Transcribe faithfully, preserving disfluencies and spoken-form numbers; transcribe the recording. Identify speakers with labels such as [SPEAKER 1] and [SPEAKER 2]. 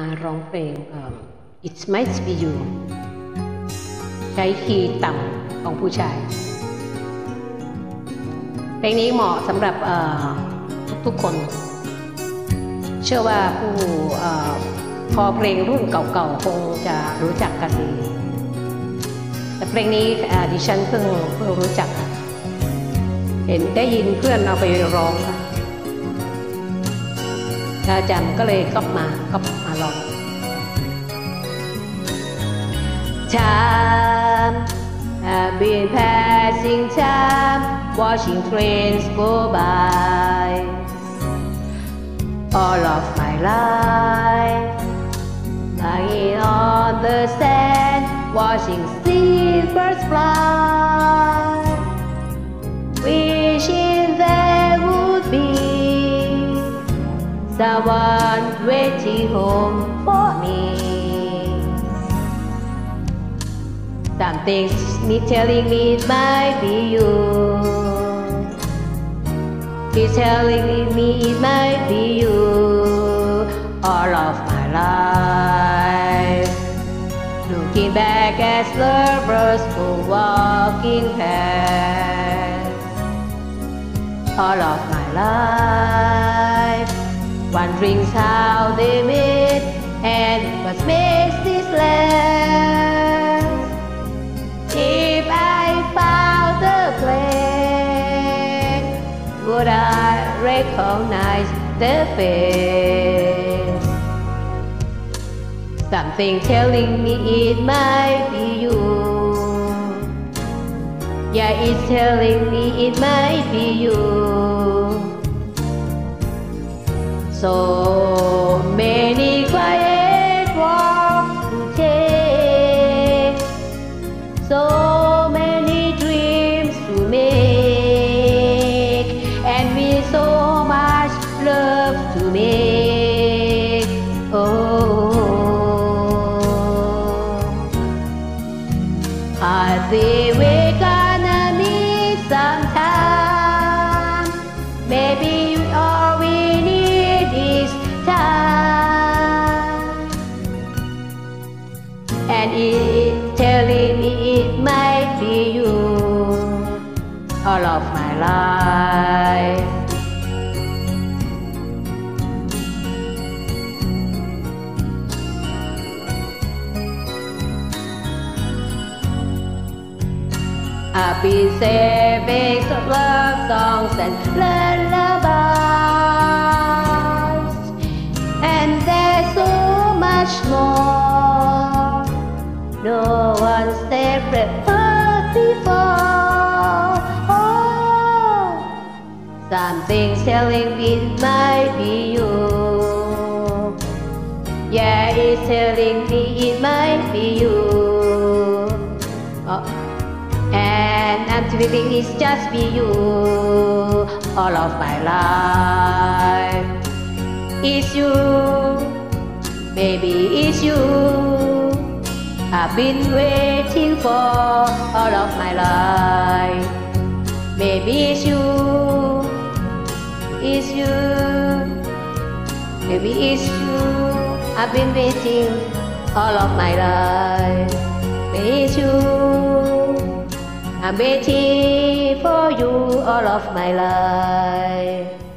[SPEAKER 1] ร้องเพลง It Might Be You ใช้คีย์ต่ำของผู้ชายเพลงนี้เหมาะสำหรับทุกๆคนเชื่อว่าผู้พอเพลงรุ่นเก่าๆคงจะรู้จักกันดีแต่เพลงนี้ดิฉันเพิ่งเพิ่งรู้จักเห็นได้ยินเพื่อนเอาไปร้องค่ะอาจารย์ก็เลยก๊อปมาก๊อปมาลอง Time have been passing time watching trains go by all of my life lying on the sand watching seabirds fly wishing there would be someone waiting home for me. Something's me telling me it might be you. It's telling me it might be you. All of my life, looking back as lovers go walking past. All of my life, wondering how they met and what makes this last. If I found the place, would I recognize the face? Something telling me it might be you. Yeah, it's telling me it might be you. So many quiet walks to take, so many dreams to make, and with so much love to make. Oh, I think we're gonna meet sometime. Maybe all we need is time, and it telling me it might be you. All of my life, I've been saving some love songs and lullabies, and there's so much more. No one's ever heard before. Oh, something's telling me it might be you. Yeah, it's telling me it might be you. Oh. And I'm feeling it's just be you. All of my life, it's you, baby, it's you. I've been waiting for all of my life. Maybe it's you, it's you, maybe it's you. I've been waiting all of my life. Maybe it's you. I'm waiting for you all of my life.